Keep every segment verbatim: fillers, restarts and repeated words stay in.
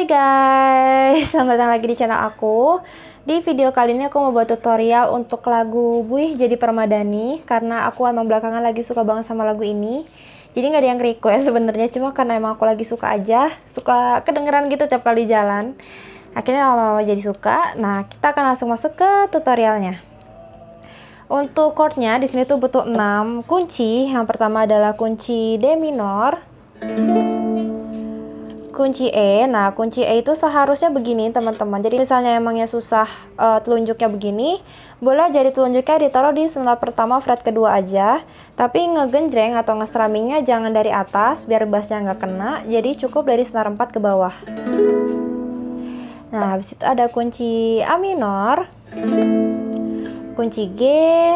Hai guys, selamat datang lagi di channel aku. Di video kali ini aku mau buat tutorial untuk lagu Buih Jadi Permadani, karena aku emang belakangan lagi suka banget sama lagu ini. Jadi nggak ada yang request sebenarnya, cuma karena emang aku lagi suka aja, suka kedengeran gitu tiap kali jalan. Akhirnya lama-lama jadi suka. Nah, kita akan langsung masuk ke tutorialnya. Untuk chordnya di sini tuh butuh enam kunci. Yang pertama adalah kunci D minor, kunci E. Nah, kunci E itu seharusnya begini teman-teman. Jadi misalnya emangnya susah uh, telunjuknya begini, boleh jadi telunjuknya ditaruh di senar pertama fret kedua aja. Tapi ngegenjreng atau nge-strummingnya jangan dari atas biar bassnya nggak kena. Jadi cukup dari senar empat ke bawah. Nah, habis itu ada kunci A minor, kunci G,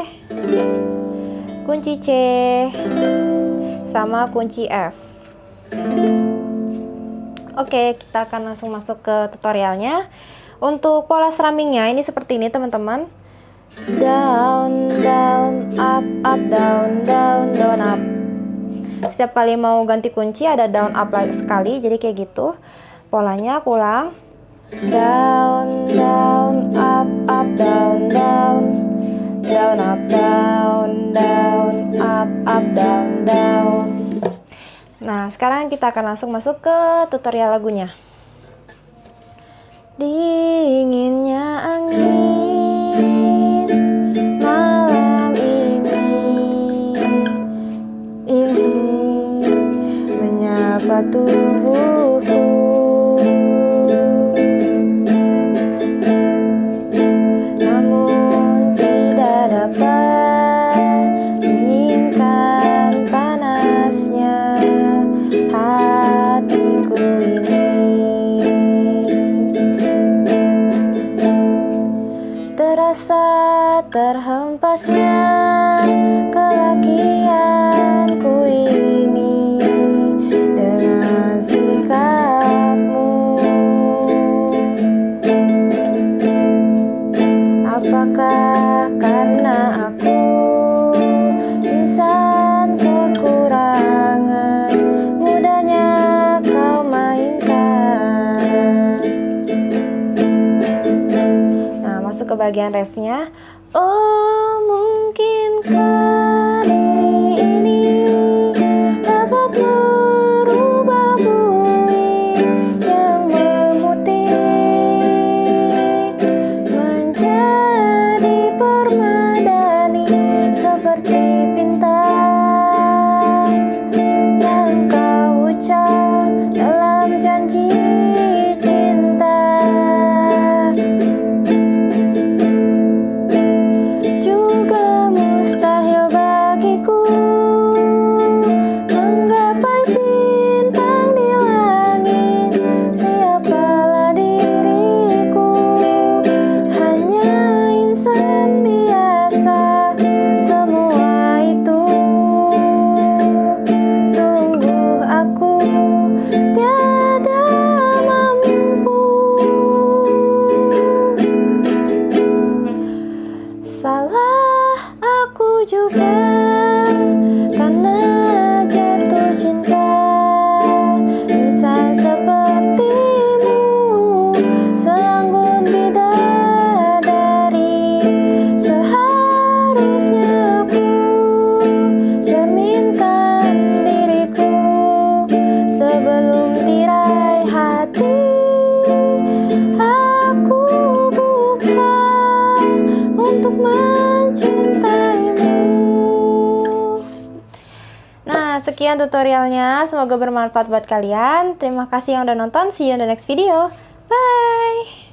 kunci C, sama kunci F. Oke, kita akan langsung masuk ke tutorialnya. Untuk pola strummingnya ini seperti ini teman-teman. Down, down, up, up, down, down, down, up. Setiap kali mau ganti kunci ada down, up lagi sekali. Jadi kayak gitu. Polanya aku ulang. Down, down, up, up, down, down, down, up, down, down, up, up, down, down. Nah, sekarang kita akan langsung masuk ke tutorial lagunya. Dinginnya angin malam ini, ini menyapa tubuhku. Namun tidak dapat dinginkan panasnya hatiku ini. Terasa terhempasnya kelakianku ini dengan sikapmu. Apakah karena aku insan kekurangan, mudahnya kau mainkan. Nah, masuk ke bagian refnya. Oh, mungkinkah diri ini dapat merubah buih yang memutih menjadi permadani seperti bintang yang kau ucap dalam janji cinta. Juga mustahil bagiku menggapai bintang di langit. Siapalah diriku, hanya insan biasa. Semua itu sungguh aku tiada mampu. Salah aku juga karena jatuh cinta. Insan sepertimu selanggun bidadari. Seharusnya aku cerminkan diriku sebelum tirai hati aku buka untuk mencintaimu. Nah, sekian tutorialnya. Semoga bermanfaat buat kalian. Terima kasih yang udah nonton. See you in the next video. Bye.